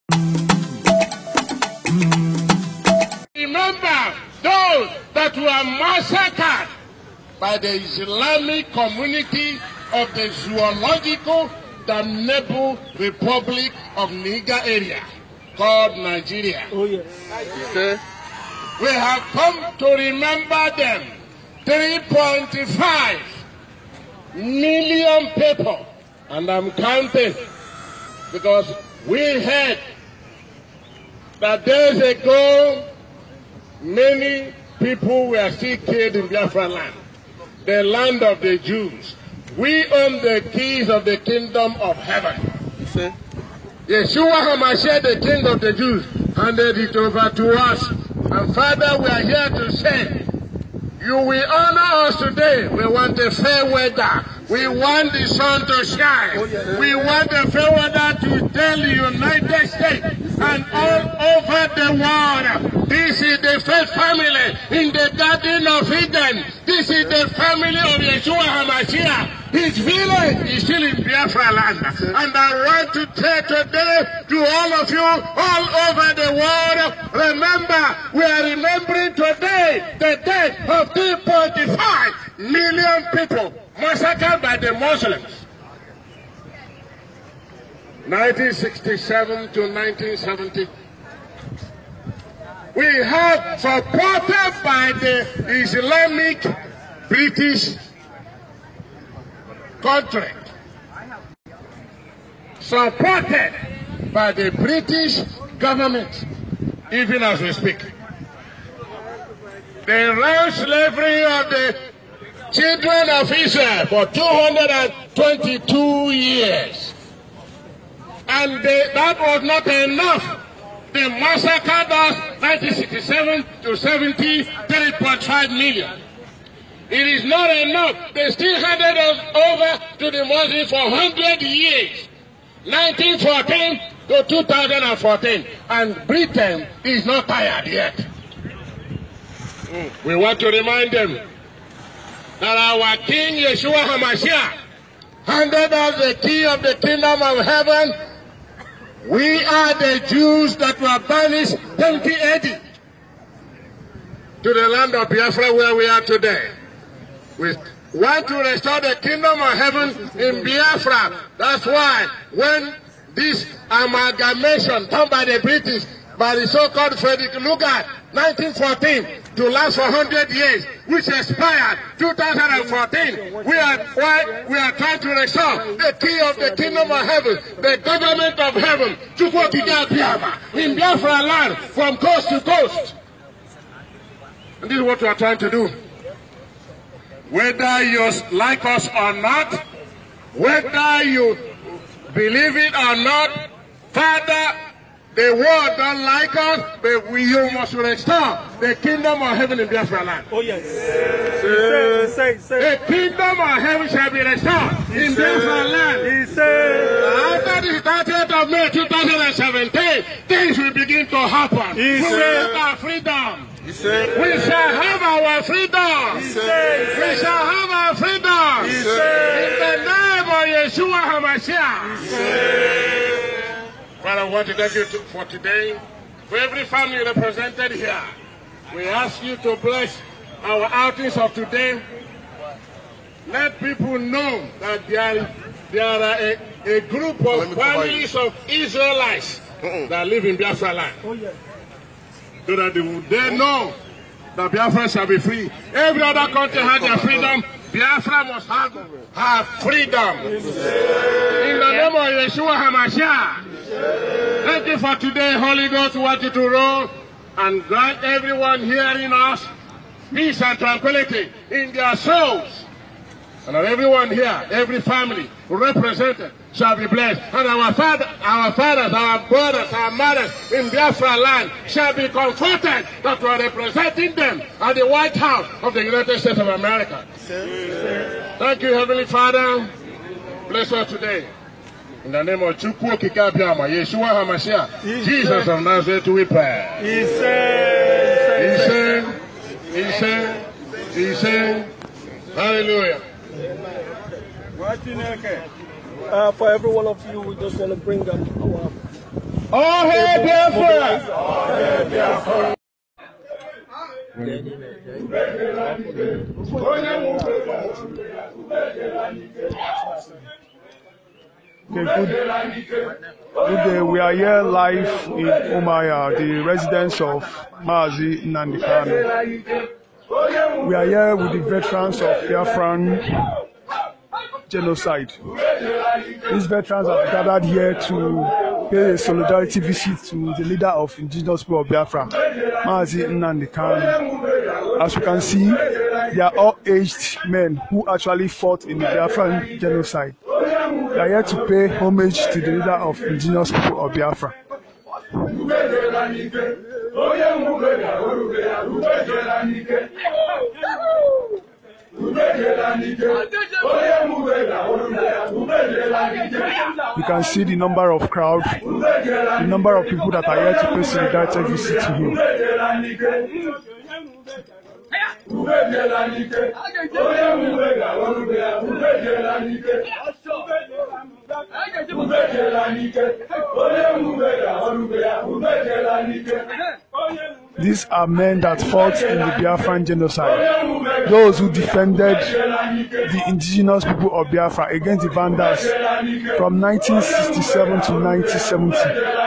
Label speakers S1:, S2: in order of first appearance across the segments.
S1: Remember those that were massacred by the Islamic community of the zoological damnable Republic of Niger area called Nigeria.
S2: Oh, yes.
S1: Okay. We have come to remember them. 3.5 million people, and I'm counting, because we heard that days ago many people were still killed in Biafran land, the land of the Jews. We own the keys of the kingdom of heaven. Yeshua HaMashiach, the King of the Jews, handed it over to us. And Father, we are here to say, you will honor us today. We want a fair weather. We want the sun to shine. We want the fair weather to tell the United States and all over the world. This is the first family in the Garden of Eden. This is the family of Yeshua HaMashiach. His village is still in Biafra land. And I want to tell today to all of you all over the world, remember, we are remembering today the death of 3.5 million people massacred by the Muslims. 1967 to 1970. We have supported by the Islamic British country, supported by the British government, even as we speak. They ran slavery of the children of Israel for 222 years. And that was not enough. They massacred us 1967 to 70, 3.5 million. It is not enough. They still handed us over to the Muslims for 100 years. 1914 to 2014. And Britain is not tired yet. We want to remind them that our King Yeshua HaMashiach handed us the key of the kingdom of heaven. We are the Jews that were banished 20 AD to the land of Biafra where we are today. We want to restore the kingdom of heaven in Biafra. That's why when this amalgamation done by the British, by the so-called Frederick Lugard, 1914, to last for 100 years, which expired 2014, we are trying to restore the key of the kingdom of heaven, the government of heaven, in Biafra land, from coast to coast. And this is what we are trying to do. Whether you like us or not, whether you believe it or not, Father, the world don't like us, but you must restore the kingdom of heaven in Biafra land.
S2: Oh, yes. Say.
S1: The kingdom of heaven shall be restored in Biafra land.
S2: He said.
S1: After the 30th of May 2017, things will begin to happen. We will have our freedom. We shall have our freedom. We shall have our freedom. In the name of Yeshua HaMashiach. Father, I want to thank you for today. For every family represented here, we ask you to bless our outings of today. Let people know that there are a group of families of Israelites that live in Biafra land. So that they know that Biafra shall be free. Every other country has their freedom. Biafra must have freedom. In the name of Yeshua HaMashiach. Thank you for today, Holy Ghost. We want you to roll and grant everyone hearing us peace and tranquility in their souls. And that everyone here, every family represented, shall be blessed. And our fathers, our brothers, our mothers in Biafra land shall be comforted that we are representing them at the White House of the United States of America. Thank you, Heavenly Father. Bless us today. In the name of Chukwu Kikabiyama, Yeshua HaMashiach, Jesus of Nazareth, we pray. He said, hallelujah.
S2: For every one of you, we just want to bring up our
S1: All hail Biafra! All hail Biafra!
S2: Good day. We are here live in Umaya, the residence of Mazi Nnamdi Kanu. We are here with the veterans of Biafran genocide. These veterans have gathered here to pay a solidarity visit to the leader of indigenous people of Biafra, Mazi Nnamdi Kanu. As you can see, they are all aged men who actually fought in the Biafran genocide. They are here to pay homage to the leader of indigenous people of Biafra. You can see the number of crowd, the number of people that are here to pay solidarity visit to him. These are men that fought in the Biafran genocide, those who defended the indigenous people of Biafra against the Vandals from 1967 to 1970.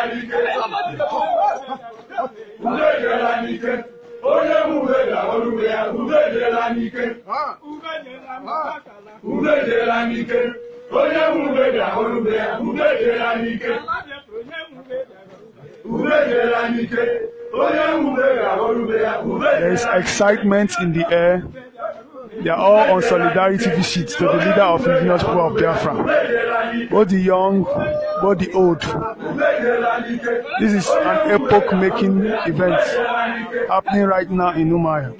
S2: There is excitement in the air. They are all on solidarity visits to the leader of indigenous people of Biafra, both the young, both the old. This is an epoch-making event happening right now in Umaya.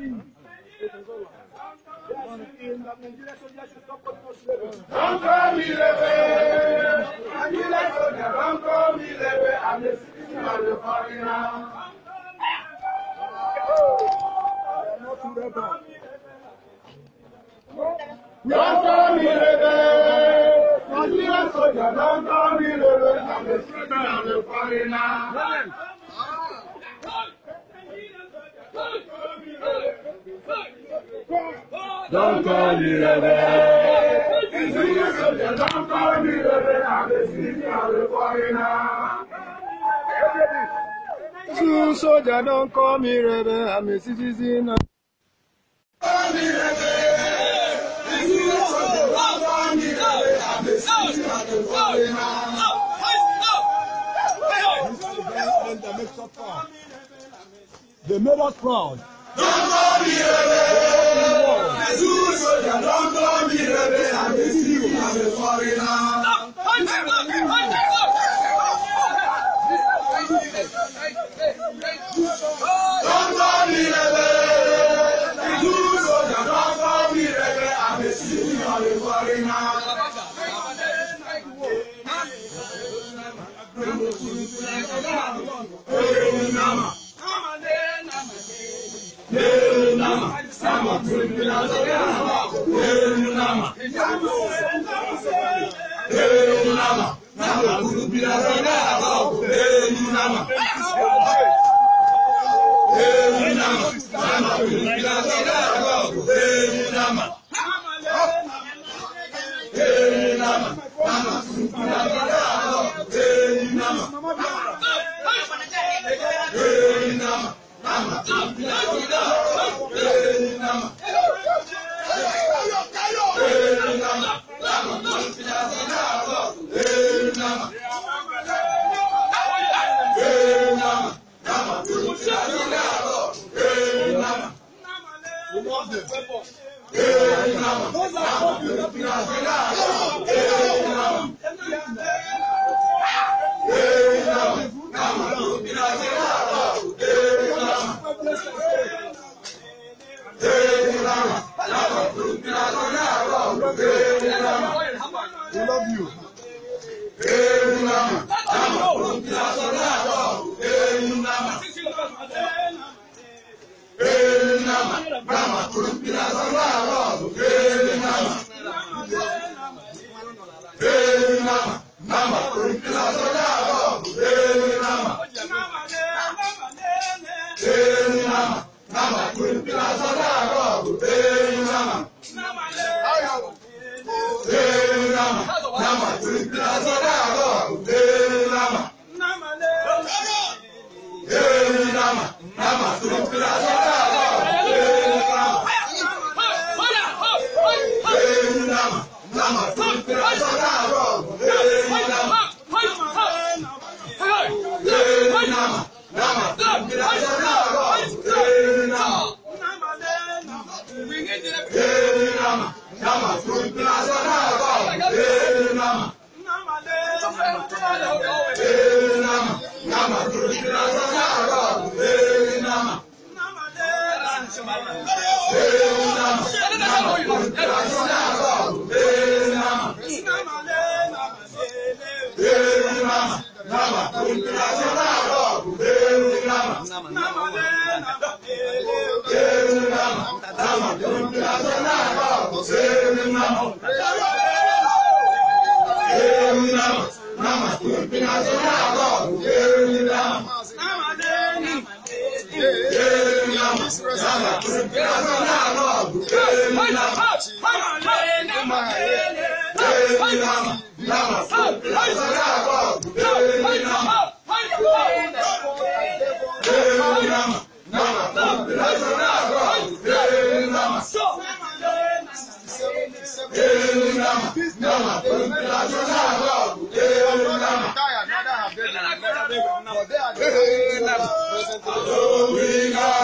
S1: Don't call me Lebe. Don't call me Lebe. I'm the citizen of the foreigner. Don't call me Lebe. Don't call me Lebe. I'm the citizen of the foreigner. Don't call me Lebe. Don't call me Lebe. I'm the citizen of the foreigner.
S2: True soldier, don't call me rebel. I'm a citizen.
S1: Don't call me Lebe. Don't call me Lebe. I'm the citizen of the foreigner.
S3: They made us proud.
S1: Don't call me Lebe. Don't call me Lebe. I'm the citizen of the foreigner. Don't call me Lebe. Don't call me Lebe. I'm the citizen of the foreigner.
S3: We love you.
S1: We